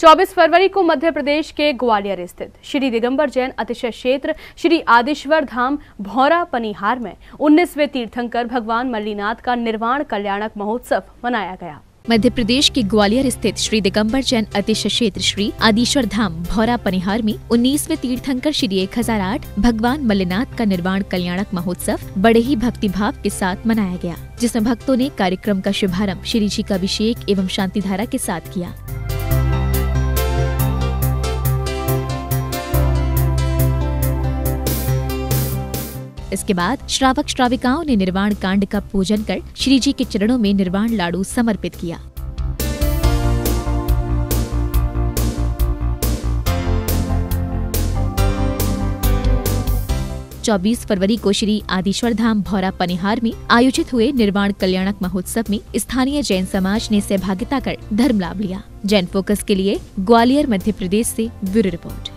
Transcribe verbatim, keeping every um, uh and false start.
चौबीस फरवरी को मध्य प्रदेश के ग्वालियर स्थित श्री दिगंबर जैन अतिशय क्षेत्र श्री आदिश्वर धाम भौरा पनिहार में उन्नीसवें तीर्थंकर भगवान मल्लीनाथ का निर्वाण कल्याणक महोत्सव मनाया गया। मध्य प्रदेश के ग्वालियर स्थित श्री दिगंबर जैन अतिशय क्षेत्र श्री आदिश्वर धाम भौरा पनिहार में उन्नीसवें तीर्थंकर श्री एक हजार आठ भगवान मल्लीनाथ का निर्वाण कल्याणक महोत्सव बड़े ही भक्ति भाव के साथ मनाया गया, जिसमें भक्तों ने कार्यक्रम का शुभारंभ श्री जी का अभिषेक एवं शांति धारा के साथ किया। इसके बाद श्रावक श्राविकाओं ने निर्वाण कांड का पूजन कर श्री जी के चरणों में निर्वाण लाडू समर्पित किया। चौबीस फरवरी को श्री आदिश्वर धाम भौरा पनिहार में आयोजित हुए निर्वाण कल्याणक महोत्सव में स्थानीय जैन समाज ने सहभागिता कर धर्म लाभ लिया। जैन फोकस के लिए ग्वालियर मध्य प्रदेश से ब्यूरो रिपोर्ट।